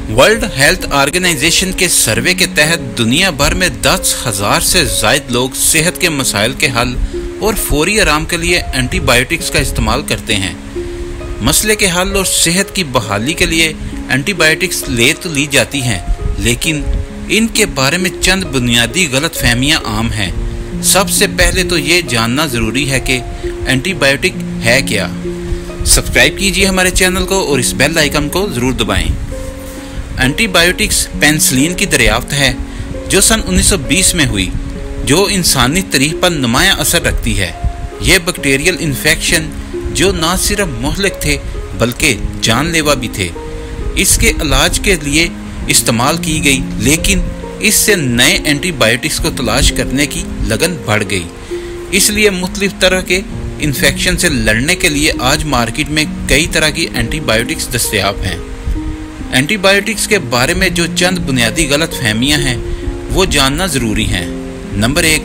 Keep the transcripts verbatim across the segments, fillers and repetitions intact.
World health organisation के सर्वे के तहत दुनिया भर में दस हजार से ज्यादा लोग सेहत के मसाइल के हल और फौरी आराम के लिए एंटीबायोटिक्स का इस्तेमाल करते हैं। मसले के हल और सेहत की बहाली के लिए एंटीबायोटिक्स ले तो ली जाती हैं, लेकिन इनके बारे में चंद बुनियादी गलतफहमियां आम हैं। सबसे पहले तो ये जानना ज़रूरी है कि एंटीबायोटिक है क्या। सब्सक्राइब कीजिए हमारे चैनल को और इस बेल आइकन को ज़रूर दबाएं। एंटीबायोटिक्स पेनिसिलिन की दरियाफ्त है जो सन उन्नीस सौ बीस में हुई, जो इंसानी तारीख पर नुमायां असर रखती है। ये बैक्टीरियल इन्फेक्शन जो न सिर्फ मुहलिक थे बल्कि जानलेवा भी थे, इसके इलाज के लिए इस्तेमाल की गई, लेकिन इससे नए एंटीबायोटिक्स को तलाश करने की लगन बढ़ गई। इसलिए मुख्तलिफ तरह के इन्फेक्शन से लड़ने के लिए आज मार्केट में कई तरह की एंटीबायोटिक्स दस्तयाब हैं। एंटीबायोटिक्स के बारे में जो चंद बुनियादी गलत फहमियाँ हैं वो जानना ज़रूरी हैं। नंबर एक,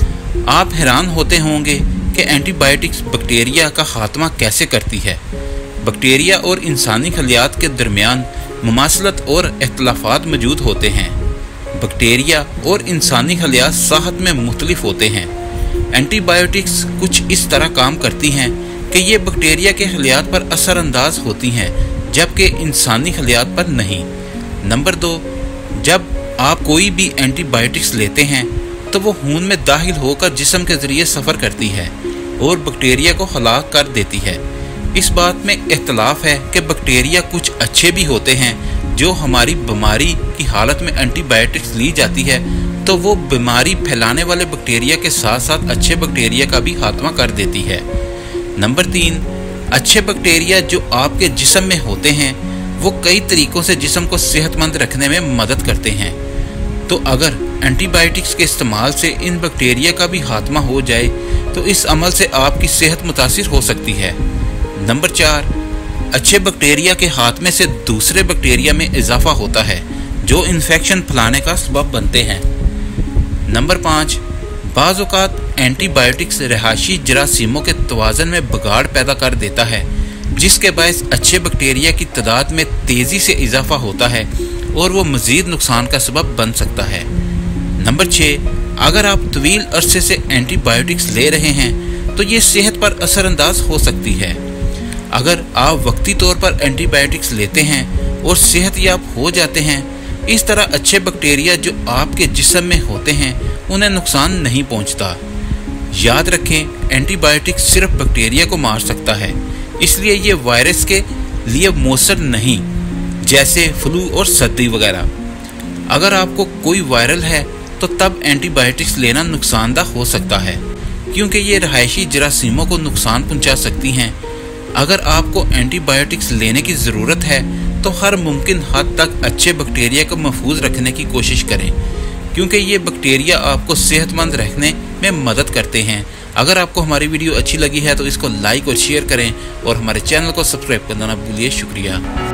आप हैरान होते होंगे कि एंटीबायोटिक्स बैक्टीरिया का खात्मा कैसे करती है। बैक्टीरिया और इंसानी खलियात के दरमियान मुमासलत और इख्तलाफात मौजूद होते हैं। बैक्टीरिया और इंसानी खलियात साहत में मुख्तलिफ होते हैं। एंटीबायोटिक्स कुछ इस तरह काम करती हैं कि ये बैक्टीरिया के खलियात पर असरअंदाज होती हैं, जबकि इंसानी खलियात पर नहीं। नंबर दो, जब आप कोई भी एंटीबायोटिक्स लेते हैं तो वो खून में दाखिल होकर जिस्म के ज़रिए सफ़र करती है और बैक्टीरिया को हलाक कर देती है। इस बात में इख्तलाफ है कि बैक्टीरिया कुछ अच्छे भी होते हैं। जो हमारी बीमारी की हालत में एंटीबायोटिक्स ली जाती है तो वो बीमारी फैलाने वाले बैक्टीरिया के साथ साथ अच्छे बैक्टीरिया का भी खात्मा कर देती है। नंबर तीन, अच्छे बैक्टीरिया जो आपके जिस्म में होते हैं वो कई तरीक़ों से जिस्म को सेहतमंद रखने में मदद करते हैं। तो अगर एंटीबायोटिक्स के इस्तेमाल से इन बैक्टीरिया का भी खात्मा हो जाए तो इस अमल से आपकी सेहत मुतासिर हो सकती है। नंबर चार, अच्छे बैक्टीरिया के खात्मे से दूसरे बैक्टीरिया में इजाफा होता है जो इन्फेक्शन फैलाने का सबब बनते हैं। नंबर पाँच, बाज़ औक़ात एंटीबायोटिक्स रहायशी जरासीमों के तवाज़न में बिगाड़ पैदा कर देता है, जिसके बायस अच्छे बैक्टीरिया की तादाद में तेज़ी से इजाफा होता है और वो मज़ीद नुकसान का सबब बन सकता है। नंबर छः, अगर आप तवील अरसे से एंटीबायोटिक्स ले रहे हैं तो ये सेहत पर असरअंदाज हो सकती है। अगर आप वक्ती तौर पर एंटीबायोटिक्स लेते हैं और सेहतयाब हो जाते हैं, इस तरह अच्छे बैक्टीरिया जो आपके जिस्म में होते हैं उन्हें नुकसान नहीं पहुंचता। याद रखें, एंटीबायोटिक्स सिर्फ बैक्टीरिया को मार सकता है, इसलिए ये वायरस के लिए मौसर नहीं, जैसे फ्लू और सर्दी वगैरह। अगर आपको कोई वायरल है तो तब एंटीबायोटिक्स लेना नुकसानदा हो सकता है, क्योंकि ये रहायशी जरासीमों को नुकसान पहुंचा सकती हैं। अगर आपको एंटीबायोटिक्स लेने की ज़रूरत है तो हर मुमकिन हद तक अच्छे बैक्टीरिया को महफूज रखने की कोशिश करें, क्योंकि ये बैक्टीरिया आपको सेहतमंद रखने में मदद करते हैं। अगर आपको हमारी वीडियो अच्छी लगी है तो इसको लाइक और शेयर करें और हमारे चैनल को सब्सक्राइब करना ना भूलिए। शुक्रिया।